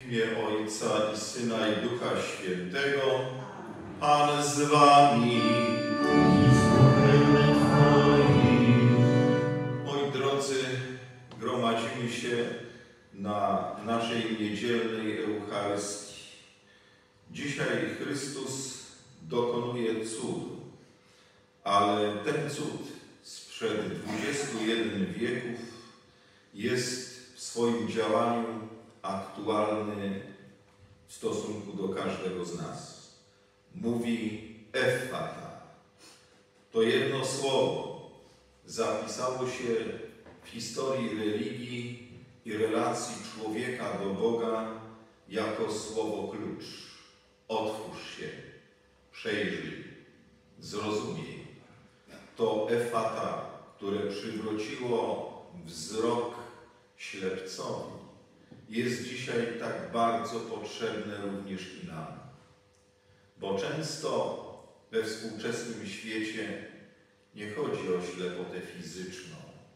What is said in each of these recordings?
imię Ojca i Syna i Ducha Świętego. Pan z wami. Moi drodzy, gromadzimy się na naszej niedzielnej Eucharystii. Dzisiaj Chrystus dokonuje cudu, ale ten cud sprzed 21 wieków jest w swoim działaniu aktualny w stosunku do każdego z nas. Mówi Effata. To jedno słowo zapisało się w historii religii i relacji człowieka do Boga jako słowo klucz. Otwórz się, przejrzyj, zrozumiej. To Effata, które przywróciło wzrok ślepcowi, jest dzisiaj tak bardzo potrzebne również i nam. Bo często we współczesnym świecie nie chodzi o ślepotę fizyczną,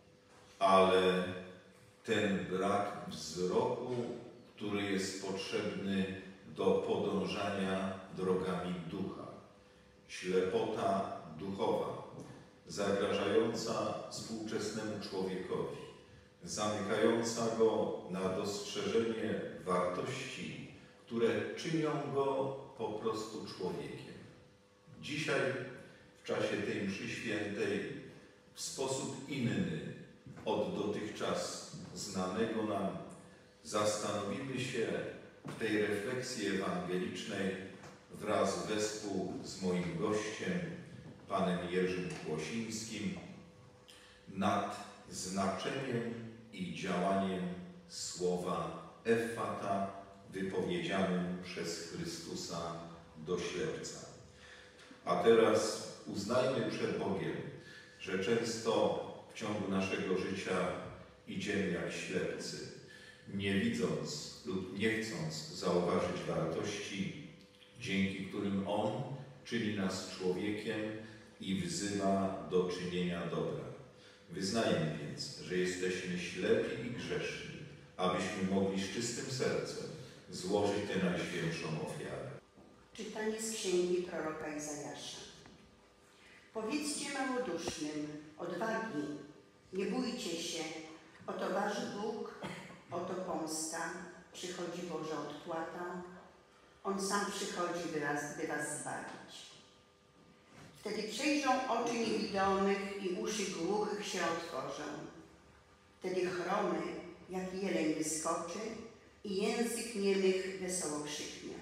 ale ten brak wzroku, który jest potrzebny do podążania drogami ducha. Ślepota duchowa, zagrażająca współczesnemu człowiekowi, zamykająca go na dostrzeżenie wartości, które czynią go po prostu człowiekiem. Dzisiaj, w czasie tej mszy świętej, w sposób inny od dotychczas znanego nam, zastanowimy się w tej refleksji ewangelicznej wraz wespół z moim gościem, panem Jerzym Kłosińskim, nad znaczeniem i działaniem słowa Effata wypowiedzianym przez Chrystusa do ślepca. A teraz uznajmy przed Bogiem, że często w ciągu naszego życia idziemy jak ślepcy, nie widząc lub nie chcąc zauważyć wartości, dzięki którym On czyni nas człowiekiem i wzywa do czynienia dobra. Wyznajmy więc, że jesteśmy ślepi i grzeszni, abyśmy mogli z czystym sercem złożyć tę najświętszą ofiarę. Czytanie z księgi proroka Izajasza. Powiedzcie małodusznym, odwagi, nie bójcie się, oto wasz Bóg, oto pomsta, przychodzi Boża odpłata, On sam przychodzi, by was zbawić. Wtedy przejrzą oczy niewidomych i uszy głuchych się otworzą. Wtedy chromy jak jeleń wyskoczy i język niemych wesoło krzyknie.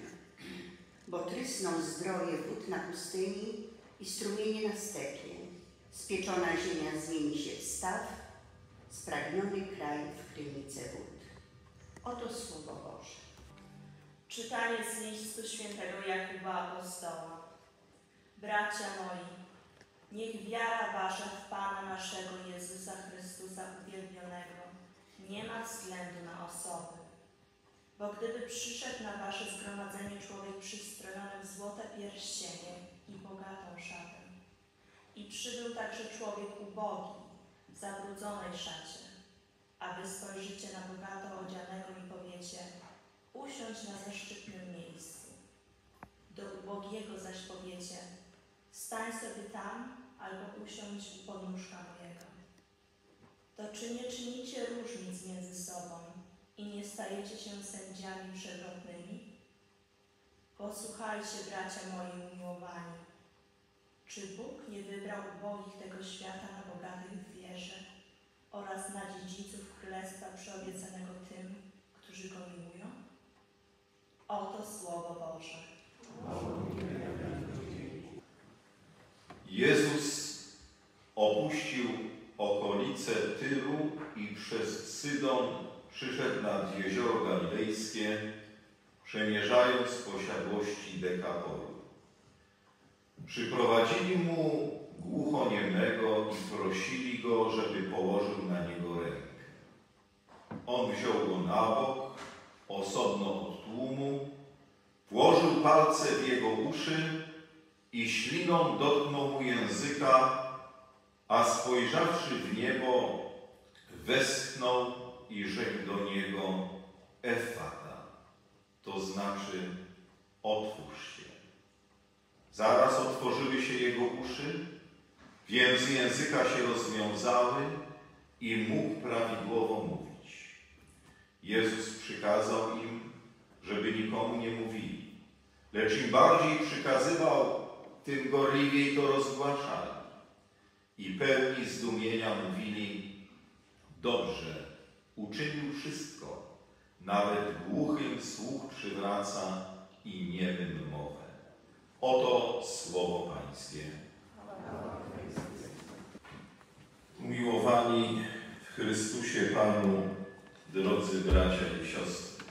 Bo trysną zdroje wód na pustyni i strumienie na stepie. Spieczona ziemia zmieni się w staw, spragniony kraj w krynice wód. Oto Słowo Boże. Czytanie z listu świętego Jakuba Apostoła. Bracia moi, niech wiara wasza w Pana naszego Jezusa Chrystusa uwielbionego nie ma względu na osoby. Bo gdyby przyszedł na wasze zgromadzenie człowiek przystrojony w złote pierścienie i bogatą szatę, i przybył także człowiek ubogi w zabrudzonej szacie, a wy spojrzycie na bogato odzianego i powiecie: usiądź na zaszczytnym miejscu. Do ubogiego zaś powiecie: stań sobie tam, albo usiądź u podnóżka mojego. To czy nie czynicie różnic między sobą i nie stajecie się sędziami przewrotnymi? Posłuchajcie, bracia moi umiłowani. Czy Bóg nie wybrał ubogich tego świata na bogatych w wierze oraz na dziedziców Królestwa przyobiecanego tym, którzy Go miłują? Oto Słowo Boże. Jezus opuścił okolice Tyru i przez Sydon przyszedł nad jezioro Galilejskie, przemierzając posiadłości Dekaporu. Przyprowadzili mu głuchoniemego i prosili go, żeby położył na niego rękę. On wziął go na bok, osobno od tłumu, włożył palce w jego uszy i śliną dotknął mu języka, a spojrzawszy w niebo, westchnął i rzekł do niego: Effata, znaczy otwórz się. Zaraz otworzyły się jego uszy, więzy języka się rozwiązały i mógł prawidłowo mówić. Jezus przykazał im, żeby nikomu nie mówili, lecz im bardziej przykazywał, tym gorliwiej to rozgłaszali. I pełni zdumienia mówili: dobrze, uczynił wszystko, nawet głuchym słuch przywraca i niemym mowę. Oto słowo Pańskie. Umiłowani w Chrystusie Panu, drodzy bracia i siostry.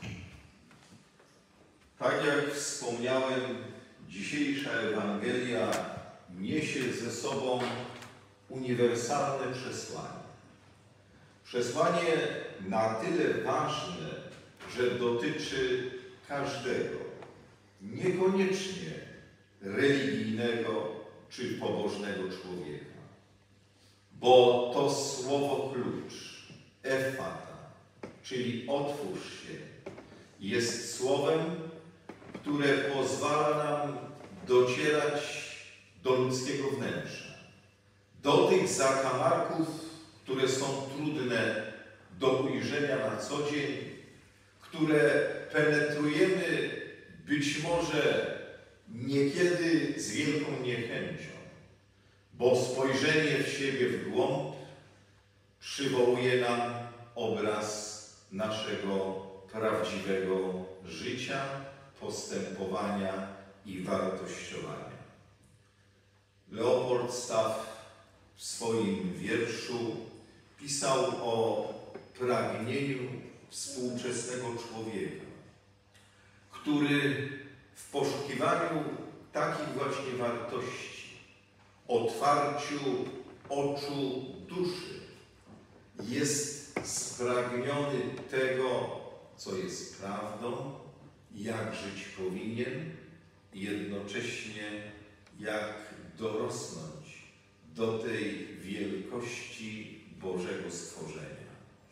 Tak jak wspomniałem, dzisiejsza Ewangelia niesie ze sobą uniwersalne przesłanie. Przesłanie na tyle ważne, że dotyczy każdego, niekoniecznie religijnego czy pobożnego człowieka. Bo to słowo klucz, efata, czyli otwórz się, jest słowem, które pozwala nam docierać do ludzkiego wnętrza, do tych zakamarków, które są trudne do ujrzenia na co dzień, które penetrujemy być może niekiedy z wielką niechęcią, bo spojrzenie w siebie w głąb przywołuje nam obraz naszego prawdziwego życia, postępowania i wartościowania. Leopold Staff w swoim wierszu pisał o pragnieniu współczesnego człowieka, który w poszukiwaniu takich właśnie wartości, otwarciu oczu duszy, jest spragniony tego, co jest prawdą, jak żyć powinien i jednocześnie jak dorosnąć do tej wielkości Bożego stworzenia.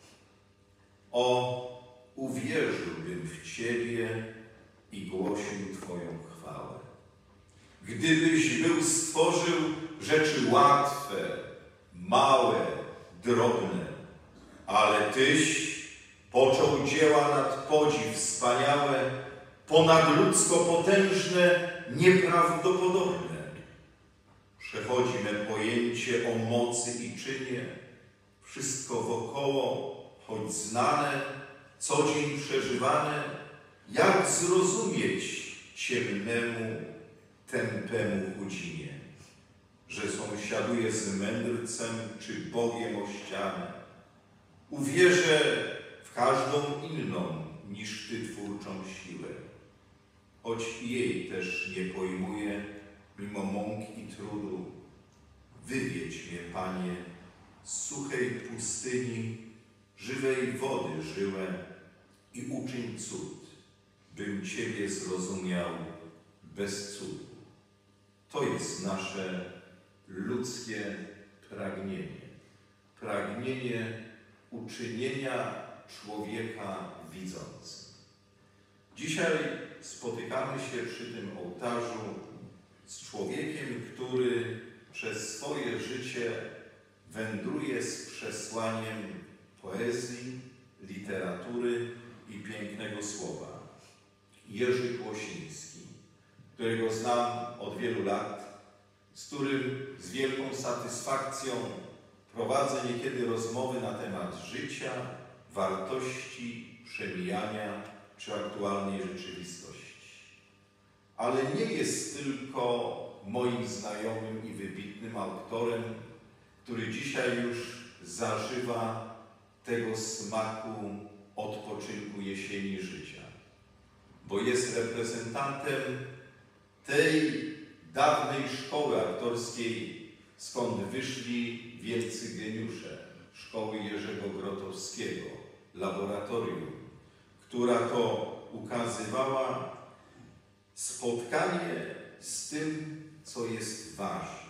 O, uwierzyłbym w Ciebie i głosił Twoją chwałę. Gdybyś był stworzył rzeczy łatwe, małe, drobne, ale Tyś począł dzieła nad podziw wspaniałe, ponadludzko potężne, nieprawdopodobne. Przechodzi me pojęcie o mocy i czynie, wszystko wokoło, choć znane, co dzień przeżywane, jak zrozumieć ciemnemu, tępemu chudzinie, że sąsiaduje z mędrcem czy Bogiem o ścianę. Uwierzę w każdą inną niż Ty twórczą siłę, choć jej też nie pojmuję, mimo mąk i trudu. Wywiedź mnie, Panie, z suchej pustyni, żywej wody żyłę i uczyń cud, bym Ciebie zrozumiał bez cudu. To jest nasze ludzkie pragnienie. Pragnienie uczynienia człowieka widzącym. Dzisiaj spotykamy się przy tym ołtarzu z człowiekiem, który przez swoje życie wędruje z przesłaniem poezji, literatury i pięknego słowa. Jerzy Kłosiński, którego znam od wielu lat, z którym z wielką satysfakcją prowadzę niekiedy rozmowy na temat życia, wartości, przemijania czy aktualnej rzeczywistości. Ale nie jest tylko moim znajomym i wybitnym autorem, który dzisiaj już zażywa tego smaku odpoczynku jesieni życia, bo jest reprezentantem tej dawnej szkoły aktorskiej, skąd wyszli wielcy geniusze, szkoły Jerzego Grotowskiego, laboratorium, która to ukazywała spotkanie z tym, co jest ważne.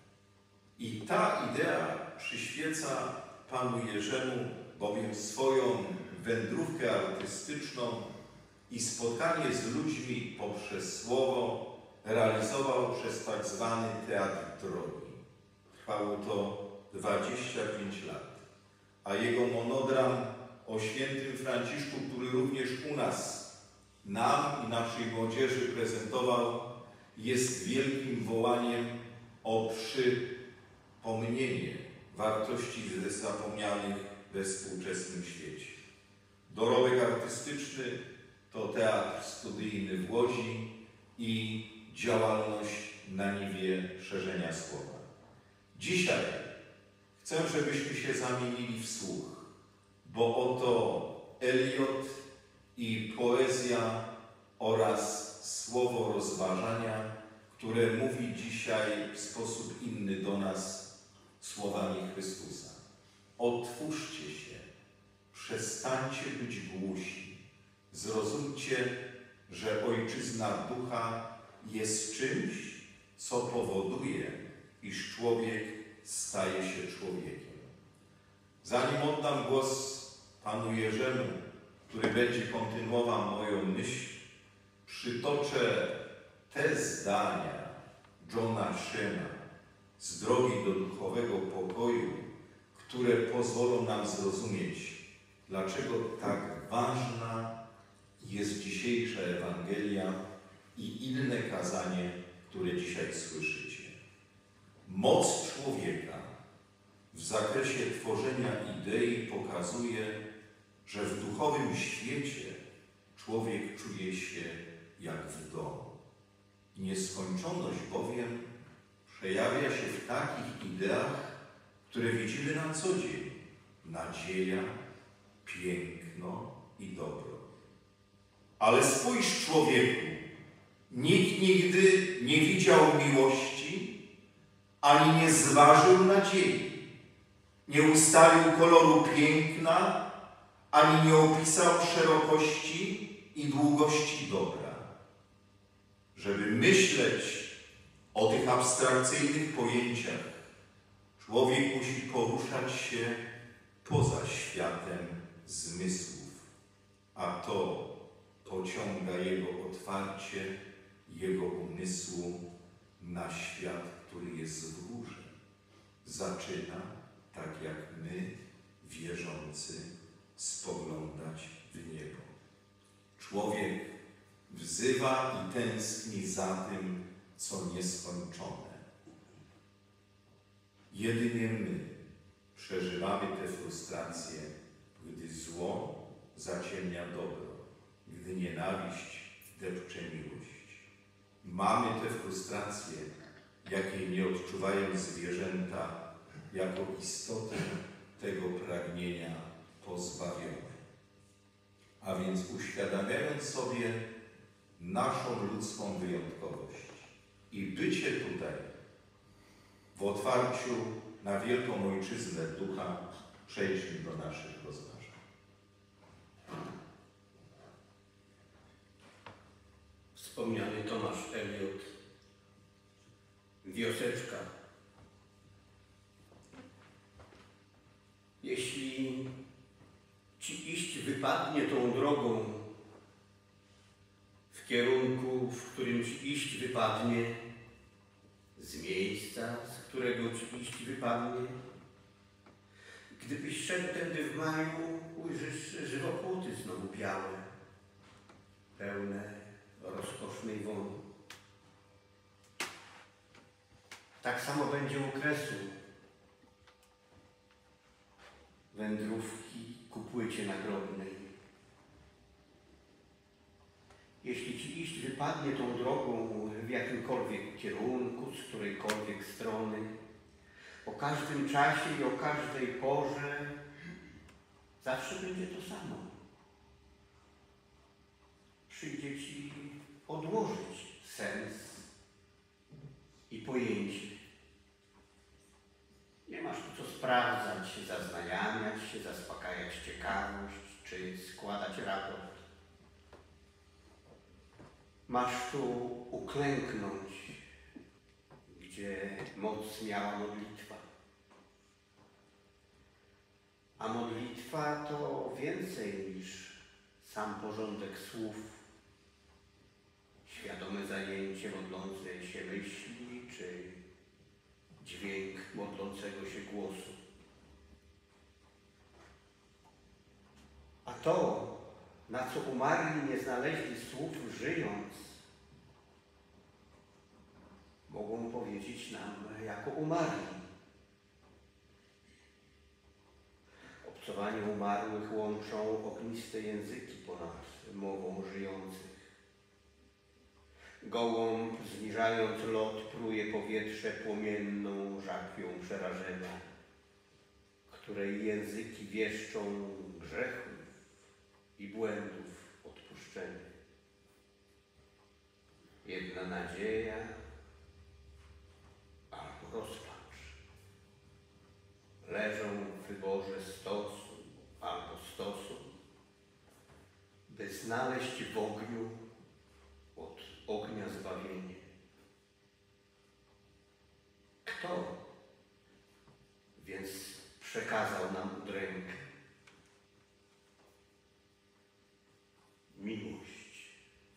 I ta idea przyświeca panu Jerzemu, bowiem swoją wędrówkę artystyczną i spotkanie z ludźmi poprzez słowo realizował przez tak zwany teatr drogi. Trwało to 25 lat, a jego monodram o świętym Franciszku, który również u nas, nam i naszej młodzieży prezentował, jest wielkim wołaniem o przypomnienie wartości zapomnianych we współczesnym świecie. Dorobek artystyczny to teatr studyjny w Łodzi i działalność na niwie szerzenia słowa. Dzisiaj chcę, żebyśmy się zamienili w słuch, bo oto Eliot i poezja oraz słowo rozważania, które mówi dzisiaj w sposób inny do nas słowami Chrystusa. Otwórzcie się, przestańcie być głusi, zrozumcie, że ojczyzna ducha jest czymś, co powoduje, iż człowiek staje się człowiekiem. Zanim oddam głos panu Jerzemu, który będzie kontynuował moją myśl, przytoczę te zdania Johna Szyna z drogi do duchowego pokoju, które pozwolą nam zrozumieć, dlaczego tak ważna jest dzisiejsza Ewangelia i inne kazanie, które dzisiaj słyszycie. Moc człowieka w zakresie tworzenia idei pokazuje, że w duchowym świecie człowiek czuje się jak w domu. Nieskończoność bowiem przejawia się w takich ideach, które widzimy na co dzień. Nadzieja, piękno i dobro. Ale spójrz, człowieku, nikt nigdy nie widział miłości, ani nie zważył nadziei. Nie ustalił koloru piękna, ani nie opisał szerokości i długości dobra. Żeby myśleć o tych abstrakcyjnych pojęciach, człowiek musi poruszać się poza światem zmysłów, a to pociąga jego otwarcie, jego umysłu na świat, który jest w górze. Zaczyna, tak jak my, wierzący, spoglądać w niebo. Człowiek wzywa i tęskni za tym, co nieskończone. Jedynie my przeżywamy te frustracje, gdy zło zaciemnia dobro, gdy nienawiść depcze miłość. Mamy te frustracje, jakiej nie odczuwają zwierzęta, jako istotę tego pragnienia pozbawione. A więc uświadamiając sobie naszą ludzką wyjątkowość i bycie tutaj w otwarciu na wielką ojczyznę ducha, przejdźmy do naszych rozważań. Wspomniany Tomasz Eliot, Wioseczka. Jeśli ci iść wypadnie tą drogą, w kierunku, w którym ci iść wypadnie, z miejsca, z którego ci iść wypadnie, gdybyś szedł tędy w maju, ujrzysz żywopłoty znowu białe, pełne rozkosznej woni. Tak samo będzie u kresu. Wędrówki ku płycie nagrobnej. Jeśli ci iść wypadnie tą drogą w jakimkolwiek kierunku, z którejkolwiek strony, o każdym czasie i o każdej porze, zawsze będzie to samo. Przyjdzie ci odłożyć sens i pojęcie. Nie masz tu co sprawdzać, zaznajamiać się, zaspokajać ciekawość czy składać raport. Masz tu uklęknąć, gdzie moc miała modlitwa. A modlitwa to więcej niż sam porządek słów szepnięcie modlącej się myśli, czy dźwięk modlącego się głosu. A to, na co umarli nie znaleźli słów żyjąc, mogą powiedzieć nam jako umarli. Obcowanie umarłych łączą ogniste języki ponad mową żyjących. Gołąb, zniżając lot, pruje powietrze płomienną żapią przerażenia, której języki wieszczą grzechów i błędów odpuszczenia. Jedna nadzieja albo rozpacz leżą w wyborze stosu albo stosu, by znaleźć w ogniu od ognia zbawienie. Kto więc przekazał nam udrękę? Miłość.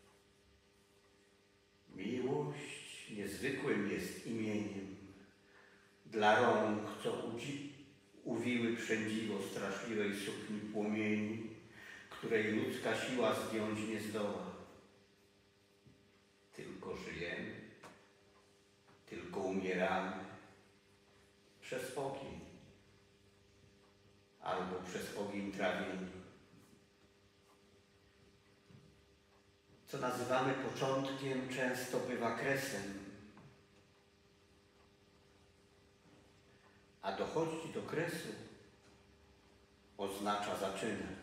Miłość niezwykłym jest imieniem dla rąk, co uwiły przędziwo straszliwej sukni płomieni, której ludzka siła zdjąć nie zdoła. Tylko żyjemy, tylko umieramy przez ogień albo przez ogień trawieni. Co nazywamy początkiem, często bywa kresem, a dochodzić do kresu oznacza zaczynać.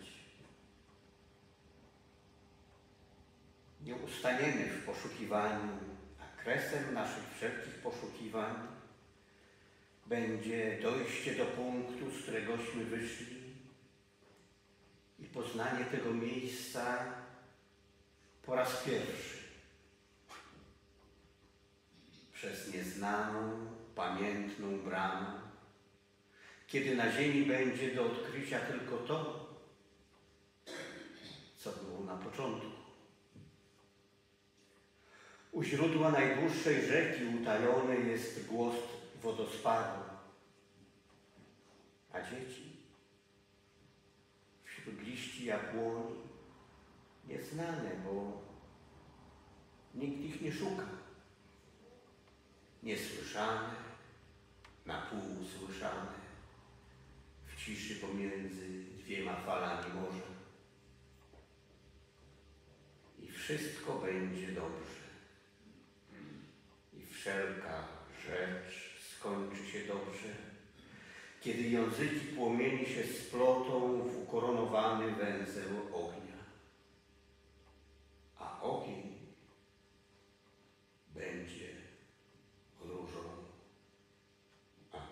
Nie ustaniemy w poszukiwaniu, a kresem naszych wszelkich poszukiwań będzie dojście do punktu, z któregośmy wyszli i poznanie tego miejsca po raz pierwszy przez nieznaną, pamiętną bramę, kiedy na ziemi będzie do odkrycia tylko to, co było na początku. U źródła najdłuższej rzeki utajony jest głos wodospadu, a dzieci wśród liści jabłoni nieznane, bo nikt ich nie szuka. Niesłyszane, na pół słyszane, w ciszy pomiędzy dwiema falami morza. I wszystko będzie dobrze. I wszelka rzecz skończy się dobrze, kiedy języki płomieni się splotą w ukoronowany węzeł ognia. A ogień będzie różą. Amen.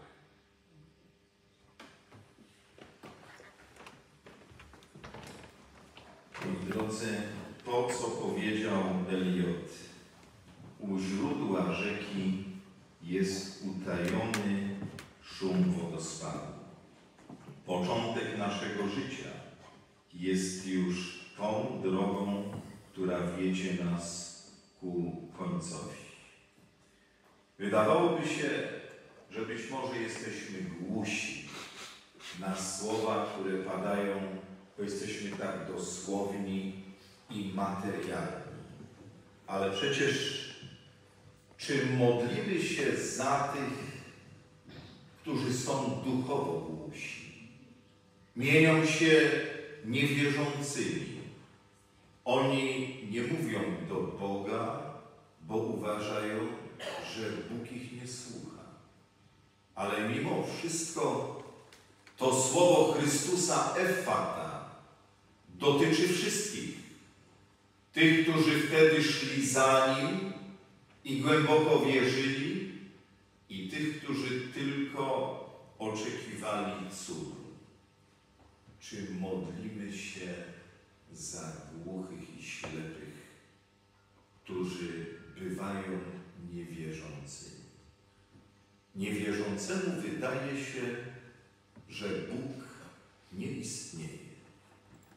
Moi drodzy, to co powiedział Eliot, u źródła rzeki jest utajony szum wodospadu. Początek naszego życia jest już tą drogą, która wiedzie nas ku końcowi. Wydawałoby się, że być może jesteśmy głusi na słowa, które padają, bo jesteśmy tak dosłowni i materialni. Ale przecież czy modlimy się za tych, którzy są duchowo głusi? Mienią się niewierzącymi. Oni nie mówią do Boga, bo uważają, że Bóg ich nie słucha. Ale mimo wszystko to słowo Chrystusa Effata dotyczy wszystkich. Tych, którzy wtedy szli za Nim i głęboko wierzyli, i tych, którzy tylko oczekiwali cudu. Czy modlimy się za głuchych i ślepych, którzy bywają niewierzącymi? Niewierzącemu wydaje się, że Bóg nie istnieje.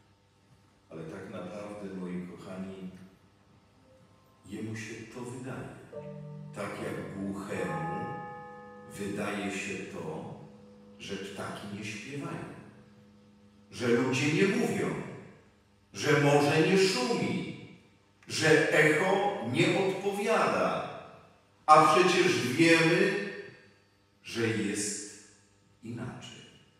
Ale tak naprawdę, moi kochani, Jemu się to wydaje. Tak jak głuchemu wydaje się to, że ptaki nie śpiewają, że ludzie nie mówią, że morze nie szumi, że echo nie odpowiada, a przecież wiemy, że jest inaczej.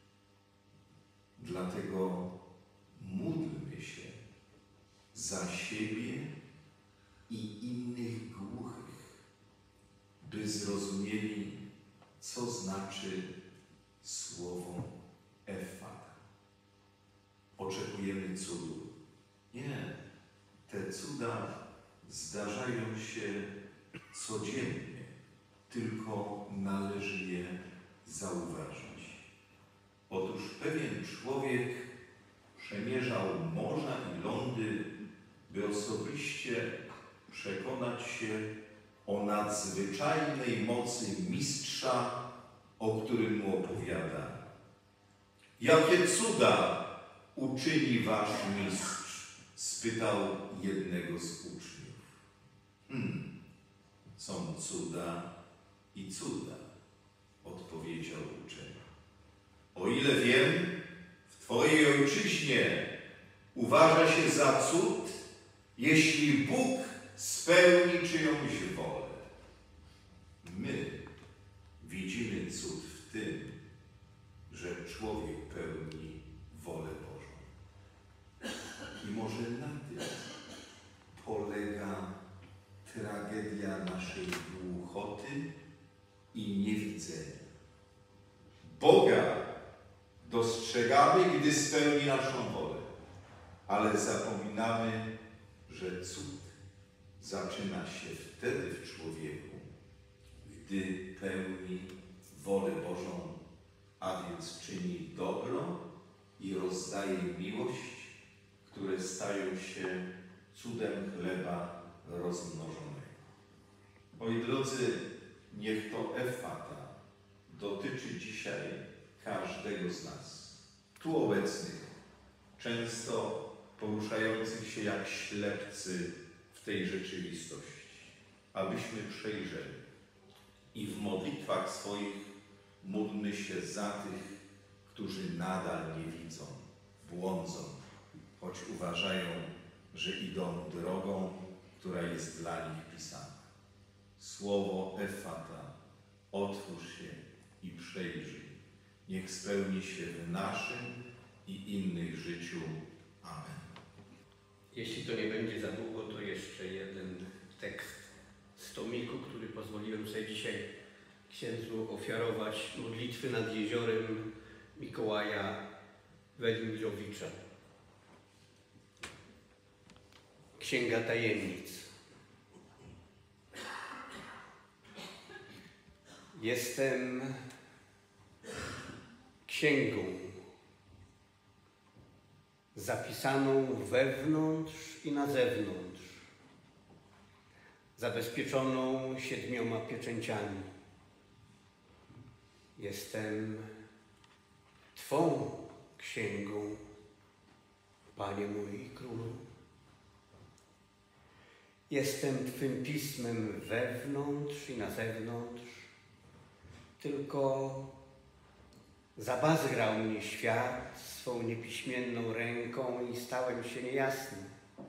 Dlatego módlmy się za siebie i innych głuchych, by zrozumieli, co znaczy słowo Effata. Oczekujemy cudu. Nie, te cuda zdarzają się codziennie, tylko należy je zauważyć. Otóż pewien człowiek przemierzał morza i lądy, by osobiście przekonać się o nadzwyczajnej mocy mistrza, o którym mu opowiada. Jakie cuda uczyni wasz mistrz? Spytał jednego z uczniów. Są cuda i cuda, odpowiedział uczeń. O ile wiem, w twojej ojczyźnie uważa się za cud, jeśli Bóg spełni czyjąś wolę. My widzimy cud w tym, że człowiek pełni wolę Bożą. I może na tym polega tragedia naszej głuchoty i niewidzenia. Boga dostrzegamy, gdy spełni naszą wolę, ale zapominamy, że cud zaczyna się wtedy w człowieku, gdy pełni wolę Bożą, a więc czyni dobro i rozdaje miłość, które stają się cudem chleba rozmnożonego. Moi drodzy, niech to Effata dotyczy dzisiaj każdego z nas, tu obecnych, często poruszających się jak ślepcy w tej rzeczywistości, abyśmy przejrzeli i w modlitwach swoich módlmy się za tych, którzy nadal nie widzą, błądzą, choć uważają, że idą drogą, która jest dla nich pisana. Słowo Effata, otwórz się i przejrzyj. Niech spełni się w naszym i innych życiu. Amen. Jeśli to nie będzie za długo, to jeszcze jeden tekst z tomiku, który pozwoliłem sobie dzisiaj księdzu ofiarować, modlitwy nad jeziorem Mikołaja Welimirowicza. Księga Tajemnic. Jestem księgą zapisaną wewnątrz i na zewnątrz, zabezpieczoną 7 pieczęciami. Jestem Twą księgą, Panie mój i Królu. Jestem Twym pismem wewnątrz i na zewnątrz, tylko zabazgrał mnie świat swą niepiśmienną ręką i stałem się niejasny,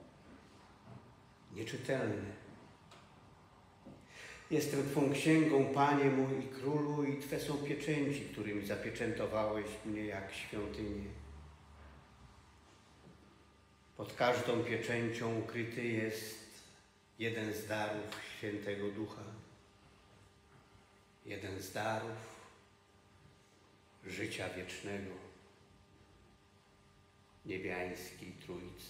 nieczytelny. Jestem Twą księgą, Panie mój i Królu, i Twe są pieczęci, którymi zapieczętowałeś mnie jak świątynię. Pod każdą pieczęcią ukryty jest jeden z darów Świętego Ducha. Jeden z darów życia wiecznego, niebiańskiej Trójcy.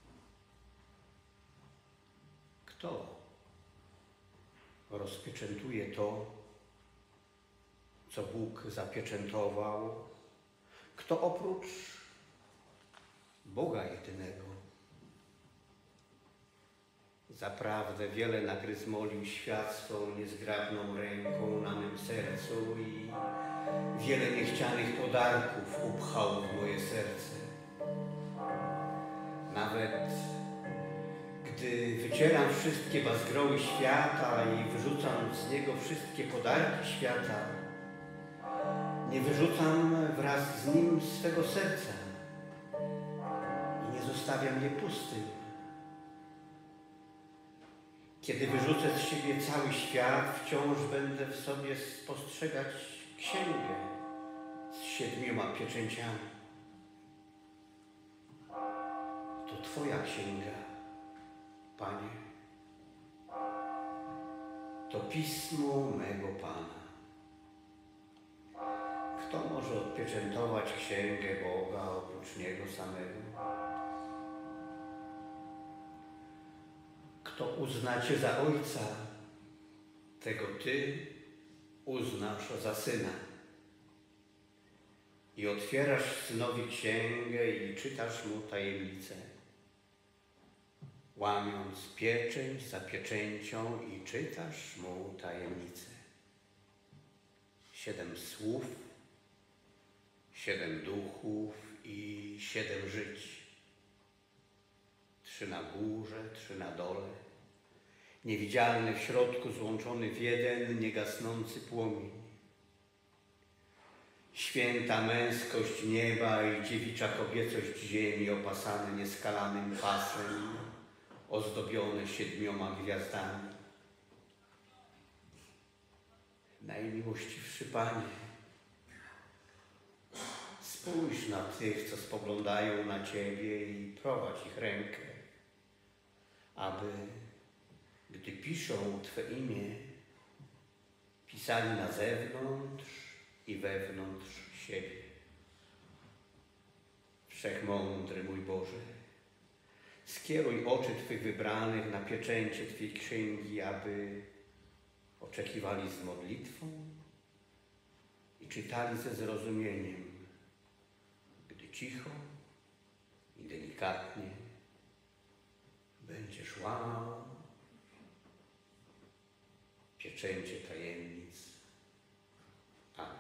Kto rozpieczętuje to, co Bóg zapieczętował? Kto oprócz Boga jedynego? Zaprawdę wiele nagryzmolił świat swą niezgrabną ręką na mym sercu i wiele niechcianych podarków upchał w moje serce. Nawet gdy Gdy wycieram wszystkie bazgroły świata i wyrzucam z niego wszystkie podarki świata, nie wyrzucam wraz z nim swego serca i nie zostawiam je pustym. Kiedy wyrzucę z siebie cały świat, wciąż będę w sobie spostrzegać księgę z 7 pieczęciami. To Twoja księga, Panie. To pismo mego Pana. Kto może odpieczętować księgę Boga oprócz Niego samego? Kto uzna Cię za Ojca, tego Ty uznasz za Syna. I otwierasz Synowi księgę i czytasz Mu tajemnicę, łamiąc pieczęć za pieczęcią i czytasz Mu tajemnicę. 7 słów, 7 duchów i 7 żyć. 3 na górze, 3 na dole, niewidzialny w środku, złączony w jeden, niegasnący płomień. Święta męskość nieba i dziewicza kobiecość ziemi, opasane nieskalanym pasem, ozdobione 7 gwiazdami. Najmiłościwszy Panie, spójrz na tych, co spoglądają na Ciebie i prowadź ich rękę, aby, gdy piszą Twe imię, pisali na zewnątrz i wewnątrz siebie. Wszechmądry mój Boże, skieruj oczy Twych wybranych na pieczęcie Twej księgi, aby oczekiwali z modlitwą i czytali ze zrozumieniem, gdy cicho i delikatnie będziesz łamał pieczęcie tajemnic. Amen.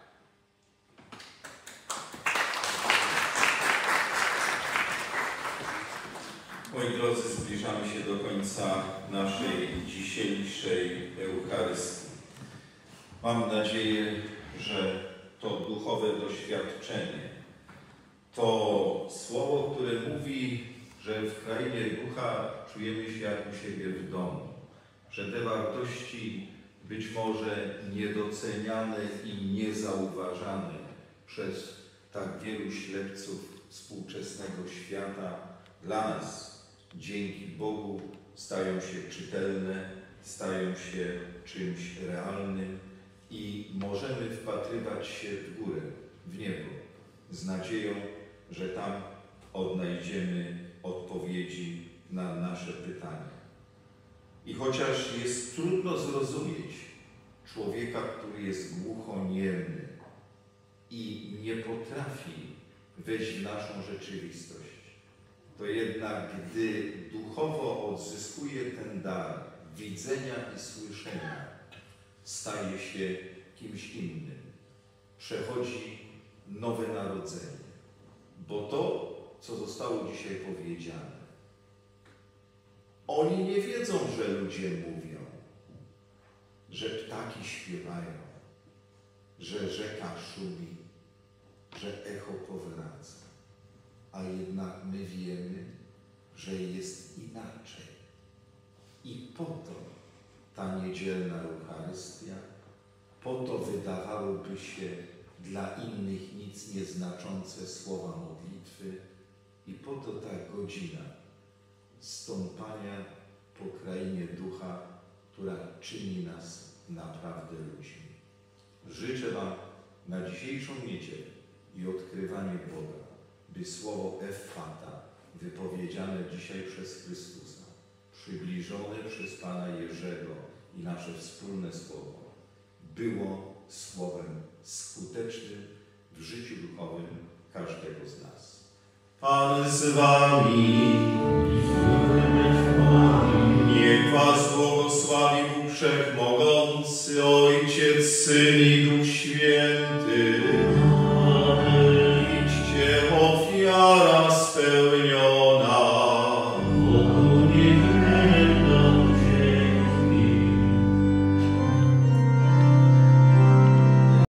Moi drodzy, zbliżamy się do końca naszej dzisiejszej Eucharystii. Mam nadzieję, że to duchowe doświadczenie, to słowo, które mówi, że w krainie ducha czujemy się jak u siebie w domu, że te wartości być może niedoceniane i niezauważane przez tak wielu ślepców współczesnego świata dla nas, dzięki Bogu, stają się czytelne, stają się czymś realnym i możemy wpatrywać się w górę, w niebo, z nadzieją, że tam odnajdziemy odpowiedzi na nasze pytania. I chociaż jest trudno zrozumieć człowieka, który jest głuchoniemy i nie potrafi wejść w naszą rzeczywistość, to jednak gdy duchowo odzyskuje ten dar widzenia i słyszenia, staje się kimś innym. Przechodzi nowe narodzenie. Bo to, co zostało dzisiaj powiedziane, oni nie wiedzą, że ludzie mówią, że ptaki śpiewają, że rzeka szumi, że echo powraca. A jednak my wiemy, że jest inaczej. I po to ta niedzielna Eucharystia, po to wydawałoby się dla innych nic nieznaczące słowa modlitwy i po to ta godzina stąpania po krainie ducha, która czyni nas naprawdę ludźmi. Życzę Wam na dzisiejszą niedzielę i odkrywanie Boga, by słowo Effata, wypowiedziane dzisiaj przez Chrystusa, przybliżone przez Pana Jerzego i nasze wspólne słowo, było słowem skutecznym w życiu duchowym każdego z nas. Pan z Wami. Niech Was błogosławi Bóg Wszechmogący, Ojciec, Syn i Duch